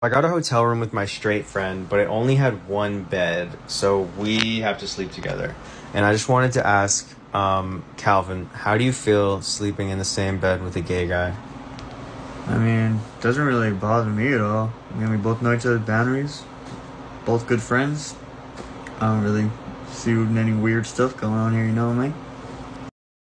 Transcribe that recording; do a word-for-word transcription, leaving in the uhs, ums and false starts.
I got a hotel room with my straight friend, but it only had one bed, so we have to sleep together. And I just wanted to ask, um, Calvin, how do you feel sleeping in the same bed with a gay guy? I mean, doesn't really bother me at all. I mean, we both know each other's boundaries. Both good friends. I don't really see any weird stuff going on here, you know what I mean?